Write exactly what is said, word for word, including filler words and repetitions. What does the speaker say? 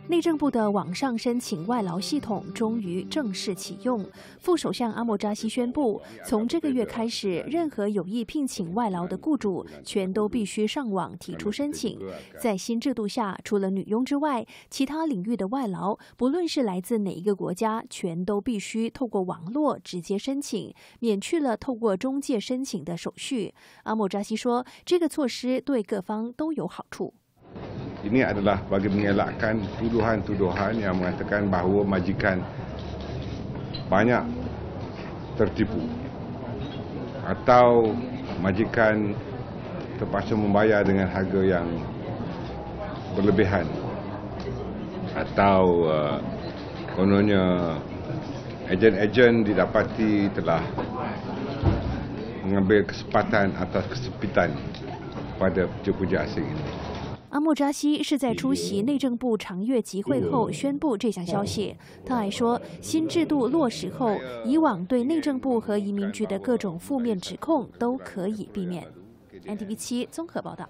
内政部的网上申请外劳系统终于正式启用。副首相阿莫扎西宣布，从这个月开始，任何有意聘请外劳的雇主全都必须上网提出申请。在新制度下，除了女佣之外，其他领域的外劳，不论是来自哪一个国家，全都必须透过网络直接申请，免去了透过中介申请的手续。阿莫扎西说，这个措施对各方都有好处。 Ini adalah bagi mengelakkan tuduhan-tuduhan yang mengatakan bahawa majikan banyak tertipu atau majikan terpaksa membayar dengan harga yang berlebihan atau uh, kononnya ejen-ejen didapati telah mengambil kesempatan atas kesempitan pada pekerja asing ini. 阿莫扎西是在出席内政部常月集会后宣布这项消息。他还说，新制度落实后，以往对内政部和移民局的各种负面指控都可以避免。N T V 七综合报道。